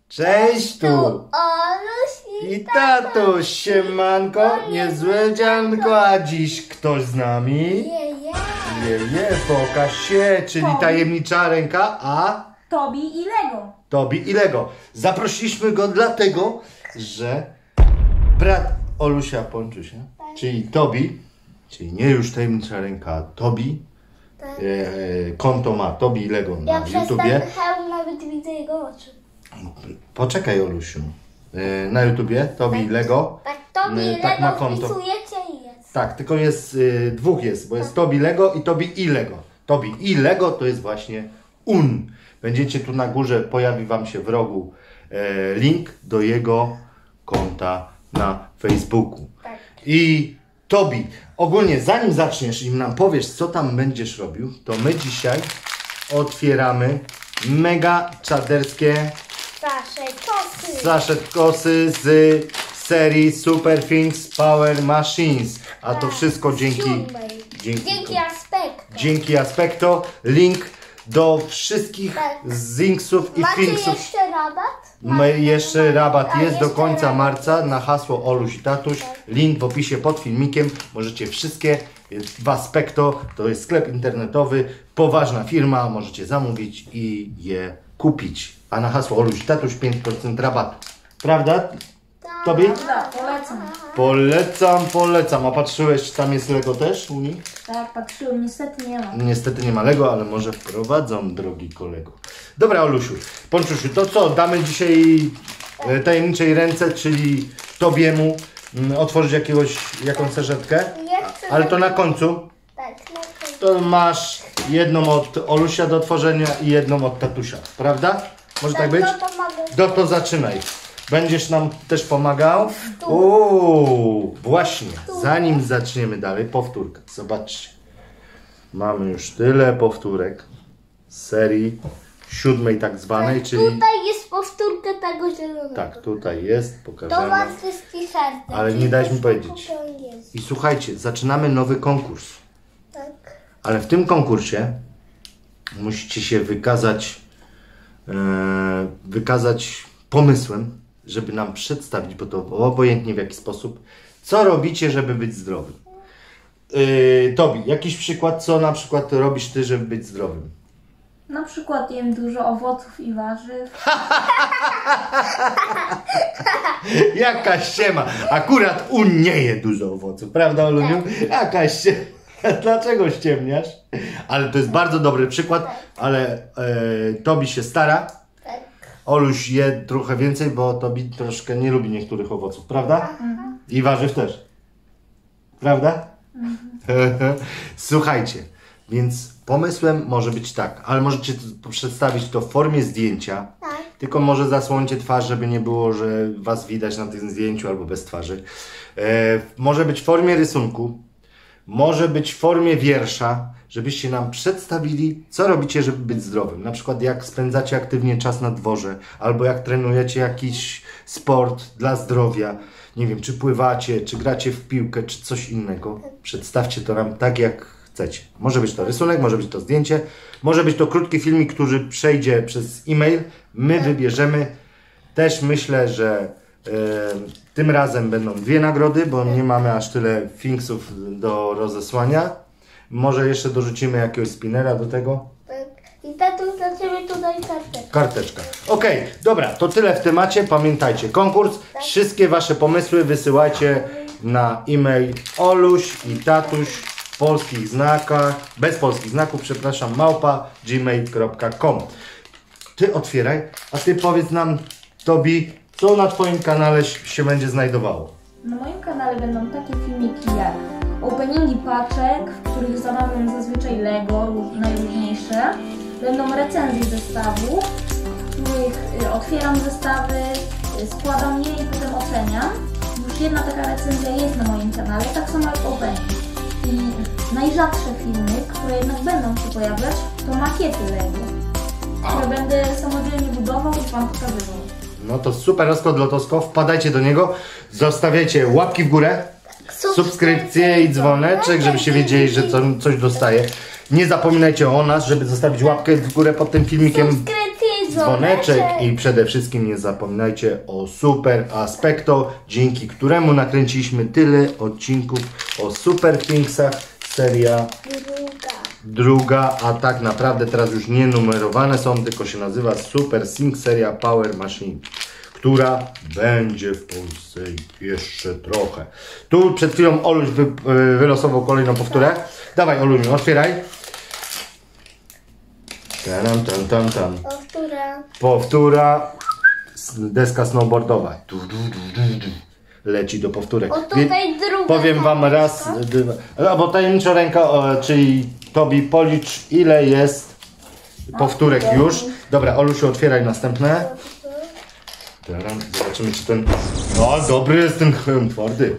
Cześć tu! Oluś I tatuś, siemanko, niezłe dzianko, a dziś ktoś z nami? Pokaż się, czyli tajemnicza ręka, a? Tobi i Lego. Tobi i Lego. Zaprosiliśmy go dlatego, że brat Olusia Ponczusia, czyli Tobi, czyli nie już tajemnicza ręka, a Tobi, konto ma Tobi i Lego na YouTubie. Nawet widzę jego oczy. Poczekaj, Olusiu. Na YouTubie Tobi i Lego. Tak, Tobi i tak Lego ma konto. wpisujecie i jest. Tak, tylko jest dwóch jest, bo jest Tobi Lego i Tobi i Lego. Tobi i Lego to jest właśnie UN. Będziecie tu na górze, pojawi wam się w rogu link do jego konta na Facebooku. Tak. I Tobi, ogólnie zanim zaczniesz i nam powiesz, co tam będziesz robił, to my dzisiaj otwieramy mega czaderskie sashet kosy z serii Super Things Power Machines. A to wszystko dzięki Aspekto. Dzięki Aspekto. Link do wszystkich Zinksów i Macie Thingsów. jeszcze rabat? Jeszcze rabat jest do końca marca na hasło Oluś i Tatuś. Link w opisie pod filmikiem. Możecie wszystkie w Aspekto. To jest sklep internetowy. Poważna firma. Możecie zamówić i je kupić. A na hasło Oluś i Tatuś 5% rabatu. Prawda? Tobi? Tak, polecam. Polecam. A patrzyłeś, czy tam jest Lego też u nich? Tak, patrzyłem, niestety nie ma. Niestety nie ma Lego, ale może wprowadzą, drogi kolego. Dobra, Olusiu, Ponczusiu, to co? Damy dzisiaj tajemniczej ręce, czyli Tobiemu otworzyć jakąś saszetkę? Ale to na końcu. Tak, na końcu. To masz jedną od Olusia do otworzenia i jedną od tatusia, prawda? Może tak być? To zaczynaj. Będziesz nam też pomagał? Właśnie, zanim zaczniemy dalej, powtórka. Zobaczcie. Mamy już tyle powtórek z serii 7 tak zwanej, czyli... Tutaj jest powtórka tego zielonego. Tak, tutaj jest, To pokażemy. was wszystkich serce. Ale nie dałeś mi powiedzieć. I słuchajcie, zaczynamy nowy konkurs. Tak. Ale w tym konkursie musicie się wykazać pomysłem, żeby nam przedstawić, bo to obojętnie w jaki sposób, co robicie, żeby być zdrowym. Tobi, jakiś przykład, co na przykład robisz ty, żeby być zdrowym? Na przykład jem dużo owoców i warzyw. Jaka ściema! Akurat nie je dużo owoców, prawda, Oluniu? Jaka ściema! Dlaczego ściemniasz? Ale to jest bardzo dobry przykład, ale Tobi się stara. Oluś je trochę więcej, bo Tobi troszkę nie lubi niektórych owoców, prawda? I warzyw też. Prawda? Słuchajcie, więc pomysłem może być tak, ale możecie przedstawić to w formie zdjęcia, tylko może zasłońcie twarz, żeby nie było, że was widać na tym zdjęciu albo bez twarzy. Może być w formie rysunku, może być w formie wiersza, żebyście nam przedstawili, co robicie, żeby być zdrowym. Na przykład jak spędzacie aktywnie czas na dworze, albo jak trenujecie jakiś sport dla zdrowia. Nie wiem, czy pływacie, czy gracie w piłkę, czy coś innego. Przedstawcie to nam tak, jak chcecie. Może być to rysunek, może być to zdjęcie, może być to krótki filmik, który przejdzie przez e-mail. My wybierzemy. Też myślę, że tym razem będą 2 nagrody, bo nie mamy aż tyle Thingsów do rozesłania. Może jeszcze dorzucimy jakiegoś spinera do tego. I tatuś dla ciebie tutaj karteczka. Karteczka. Okej, dobra, to tyle w temacie. Pamiętajcie, konkurs. Wszystkie wasze pomysły wysyłajcie na e-mail Oluś i Tatuś w polskich znakach, bez polskich znaków, przepraszam, @gmail.com. Ty otwieraj, a ty powiedz nam, Tobi, co na twoim kanale się będzie znajdowało. Na moim kanale będą takie filmiki jak openingi paczek, w których zamawiam zazwyczaj Lego, najróżniejsze. Będą recenzje zestawów, w których otwieram zestawy, składam je i potem oceniam. Już jedna taka recenzja jest na moim kanale, tak samo jak opening. I najrzadsze filmy, które jednak będą się pojawiać, to makiety Lego, które będę samodzielnie budował i wam pokazywał. No to super, rozkład lotosko, wpadajcie do niego, zostawiajcie łapki w górę, subskrypcje i dzwoneczek, żebyście wiedzieli, że coś dostaje. Nie zapominajcie o nas, żeby zostawić łapkę w górę pod tym filmikiem. Subskrypcje i dzwoneczek i przede wszystkim nie zapominajcie o Super Aspecto, dzięki któremu nakręciliśmy tyle odcinków o Super Thingsach, seria druga, a tak naprawdę teraz już nie numerowane są, tylko się nazywa Super Things seria Power Machine, która będzie w Polsce jeszcze trochę. Tu przed chwilą Oluś wylosował kolejną powtórę. Dawaj, Oluniu, otwieraj. Tam. Powtóra. Deska snowboardowa. Leci do powtórek. O, tutaj druga. Powiem wam raz, bo tajemnicza ręka, czyli Tobi, policz ile jest powtórek już. Dobra, Olusiu, otwieraj następne. Zobaczymy, czy ten... No, dobry jest ten twardy.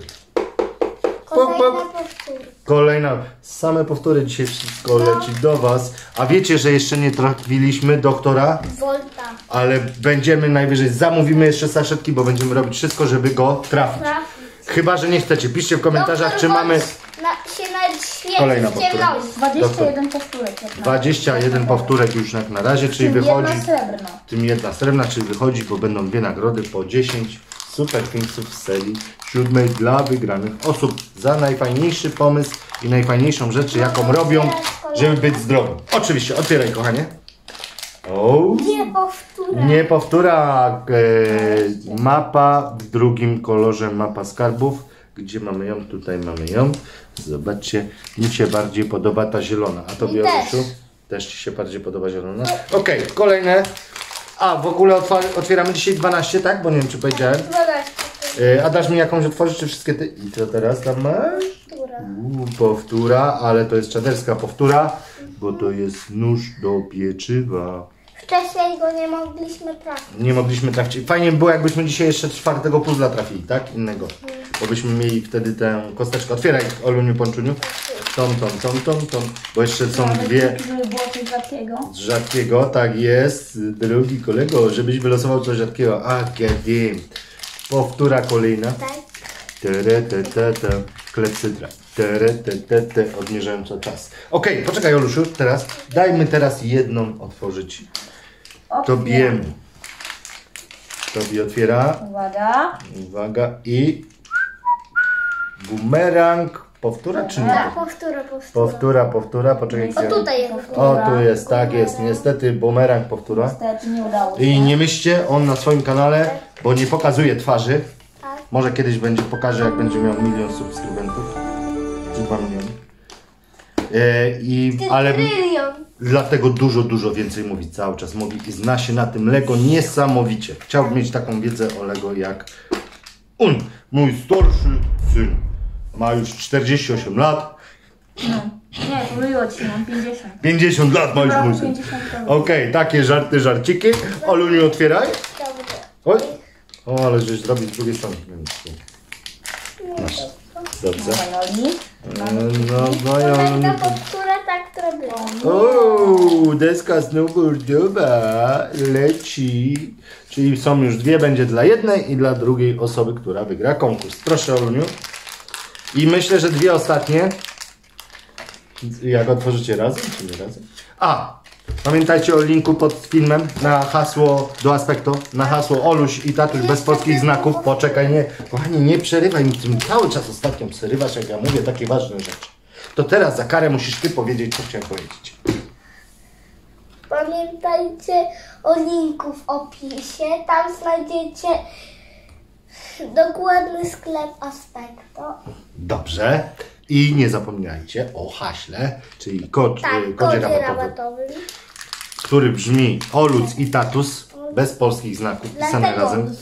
Kolejna. Same powtóry, dzisiaj wszystko leci do was. A wiecie, że jeszcze nie trafiliśmy doktora? Volta. Ale będziemy najwyżej, zamówimy jeszcze saszetki, bo będziemy robić wszystko, żeby go trafić. Chyba że nie chcecie. Piszcie w komentarzach, czy mamy... Kolejna powtóra. 21 powtórek. 21 powtórek już jak na razie, czyli wychodzi... Jedna srebrna. Tym jedna srebrna, czyli wychodzi, bo będą dwie nagrody po 10 Super Thingsów z serii 7 dla wygranych osób za najfajniejszy pomysł i najfajniejszą rzecz, jaką robią, żeby być zdrowym. Oczywiście, otwieraj, kochanie. O, nie powtóra. Mapa w drugim kolorze, mapa skarbów. Gdzie mamy ją? Tutaj mamy ją. Zobaczcie, mi się bardziej podoba ta zielona. A tobie, Olusiu? Też ci się bardziej podoba zielona? Okej, kolejne. A, w ogóle otwieramy dzisiaj 12, tak? Bo nie wiem, czy powiedziałem. 12. A dasz mi jakąś otworzyć, czy wszystkie ty? I co teraz tam masz? Powtóra, ale to jest czaderska powtóra, bo to jest nóż do pieczywa. Wcześniej go nie mogliśmy trafić. Nie mogliśmy trafić. Fajnie by było, jakbyśmy dzisiaj jeszcze 4. puzzla trafili, tak? Innego. Bo byśmy mieli wtedy tę kosteczkę. Otwieraj, Oluniu, Ponczuniu. Tom. Bo jeszcze są dwie Żeby było coś rzadkiego. z rzadkiego. Tak jest, drogi kolego, żebyś wylosował coś rzadkiego. A, gadiem. Powtóra kolejna. Tak. Klepsydra. Odmierzająca czas. Okej, poczekaj, Olusiu, teraz. Dajmy teraz jedną otworzyć Tobiemu. Tobi otwiera. Uwaga i... Bumerang. Powtóra czy nie? Tak, Powtóra. Poczekaj. O, tutaj jest. O, tu jest, tak jest. Niestety bumerang powtóra. Niestety nie udało się. I nie myślcie, on na swoim kanale, bo nie pokazuje twarzy. Może kiedyś pokaże, jak będzie miał 1 000 000 subskrybentów. Czy 2 miliony. Ale dlatego dużo więcej mówi, cały czas mówi i zna się na tym Lego niesamowicie. Chciałbym mieć taką wiedzę o Lego jak on, mój starszy syn. Ma już 48 lat. No. Nie, pomyliło ci, mam 50. 50 lat ma już mój syn. Okej, takie żarciki. Oluniu, otwieraj. Oj. O, ale żeś zrobił z drugiej strony. Masz. Dobrze. No i Kolejna powtóra, tak, która była. o, deska snowboardowa leci. Czyli są już dwie, będzie dla jednej i dla drugiej osoby, która wygra konkurs. Proszę, Oluniu. I myślę, że dwie ostatnie. Jak otworzycie razem, czy nie razem? A! Pamiętajcie o linku pod filmem na hasło do Aspecto, na hasło Oluś i Tatuś bez polskich znaków. Poczekaj, nie, kochani, nie przerywaj mi tym, cały czas ostatnio przerywasz, jak ja mówię takie ważne rzeczy. To teraz za karę musisz ty powiedzieć, co chciałem powiedzieć. Pamiętajcie o linku w opisie, tam znajdziecie dokładny sklep Aspecto. Dobrze. I nie zapominajcie o haśle, czyli kodzie rabatowym, który brzmi Oluc i Tatus, bez polskich znaków, pisane razem.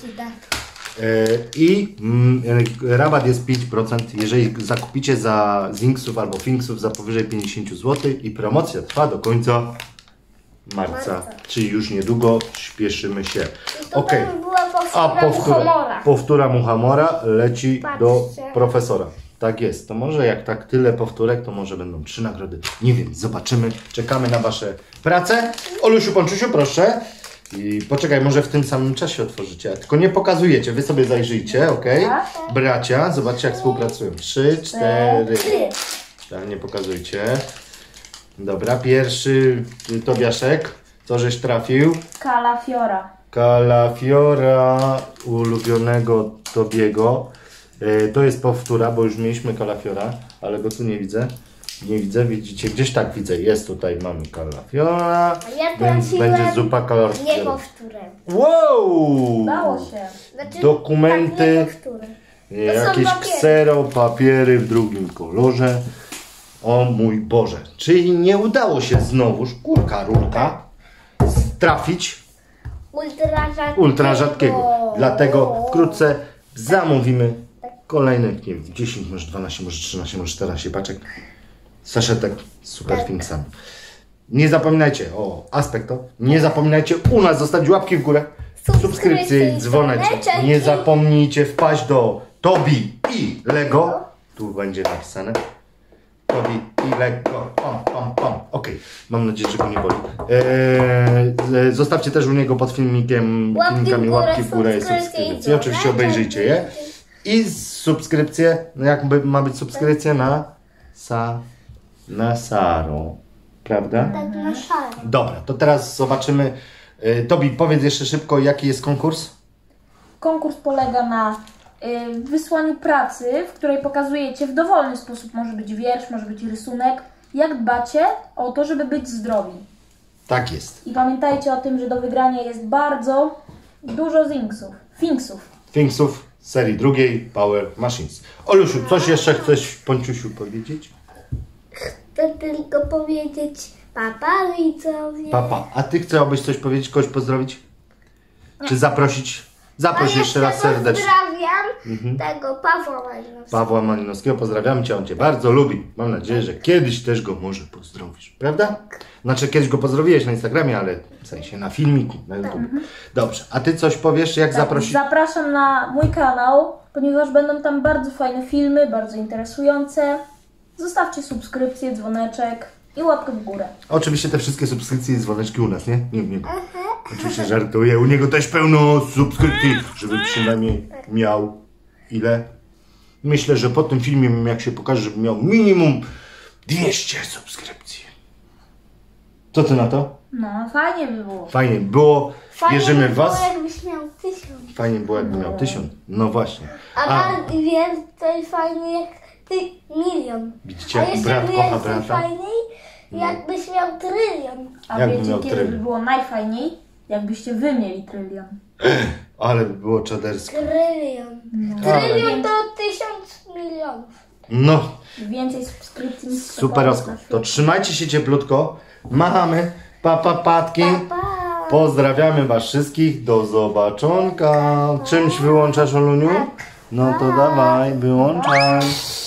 I rabat jest 5%, jeżeli zakupicie za Zinksów albo Finksów za powyżej 50 zł i promocja trwa do końca marca, czyli już niedługo, śpieszymy się. Okej. A powtóra Muchamora leci do profesora. Tak jest, to może jak tak tyle powtórek, to może będą 3 nagrody. Nie wiem, zobaczymy. Czekamy na wasze prace. Olusiu, Ponczusiu, proszę. I poczekaj, może w tym samym czasie otworzycie. Tylko nie pokazujecie, wy sobie zajrzyjcie, ok? Bracia, zobaczcie jak współpracują. 3, 4. Tak, nie pokazujcie. Dobra, pierwszy Tobiaszek. Co żeś trafił? Kalafiora. Kalafiora ulubionego Tobiego. To jest powtóra, bo już mieliśmy kalafiora, ale go tu nie widzę. Nie widzę, widzicie? Gdzieś tak widzę. Jest tutaj, mamy kalafiora, Ja więc trafiłem będzie zupa Nie kalafiora. powtórę. Wow! Udało się. Znaczy, Dokumenty. Tak, nie powtórę. Jakieś papiery. ksero, papiery w drugim kolorze. O mój Boże. Czyli nie udało się znowuż, kurka rurka, trafić ultra rzadkiego. Dlatego wkrótce zamówimy kolejnych, nie wiem, 10, może 12, może 13, może 14 paczek saszetek z super finksami. Nie zapominajcie o Aspekto. Nie zapominajcie u nas zostawić łapki w górę, subskrypcję i dzwoneczek. Nie zapomnijcie wpaść do Tobi i Lego. Tu będzie napisane. Tobi i Lego. Pam, pam, pam. Okej. Mam nadzieję, że go nie boli. Zostawcie też u niego pod filmikami łapki w górę i subskrypcję. Oczywiście obejrzyjcie je. I subskrypcję, no jakby ma być subskrypcja na Saro. Prawda? Tak na szaro. Dobra, to teraz zobaczymy. Tobi, powiedz jeszcze szybko, jaki jest konkurs? Konkurs polega na wysłaniu pracy, w której pokazujecie w dowolny sposób, może być wiersz, może być rysunek, jak dbacie o to, żeby być zdrowi. Tak jest. I pamiętajcie o tym, że do wygrania jest bardzo dużo finksów. Finksów z serii drugiej Power Machines. Olusiu, coś jeszcze chcesz Ponciusiu powiedzieć? Chcę tylko powiedzieć papa widzowie. Papa, a ty chciałbyś coś powiedzieć, kogoś pozdrowić? Czy zaprosić? Zaproś jeszcze raz serdecznie. Pozdrawiam tego Pawła Malinowskiego. Pawła Malinowskiego, pozdrawiam cię, on cię bardzo lubi. Mam nadzieję, że kiedyś też go może pozdrowisz, prawda? Znaczy kiedyś go pozdrowiłeś na Instagramie, ale w sensie na filmiku, na YouTube. Dobrze, a ty coś powiesz, jak zaprosić? Zapraszam na mój kanał, ponieważ będą tam bardzo fajne filmy, bardzo interesujące. Zostawcie subskrypcję, dzwoneczek i łapkę w górę. Oczywiście te wszystkie subskrypcje i dzwoneczki u nas, nie? Nie. Oczywiście żartuję, u niego też pełno subskrypcji, żeby przynajmniej miał ile? Myślę, że po tym filmie, jak się pokaże, żeby miał minimum 200 subskrypcji. Co ty na to? No, fajnie by było. Fajnie by było, wierzymy by w was. było, jakbyś miał 1000. Fajnie było, jakby miał 1000. No właśnie. A więcej fajnie jak ty 1 000 000. Widzicie, A jak jeszcze brat kocha więcej brata? fajniej, jakbyś miał 1 000 000 000. A Jakby wiecie, miał kiedy trylion. by było najfajniej? Jakbyście wy mieli trylion. Ale by było czaderskie. Trylion. Ale- Trylion to 1000 milionów. No, Więcej subskrypcji niż superosko. To trzymajcie się cieplutko. Machamy. Patki. Pa. Pozdrawiamy was wszystkich. Do zobaczonka. Czymś wyłączasz, Oluniu? No to dawaj, wyłączaj.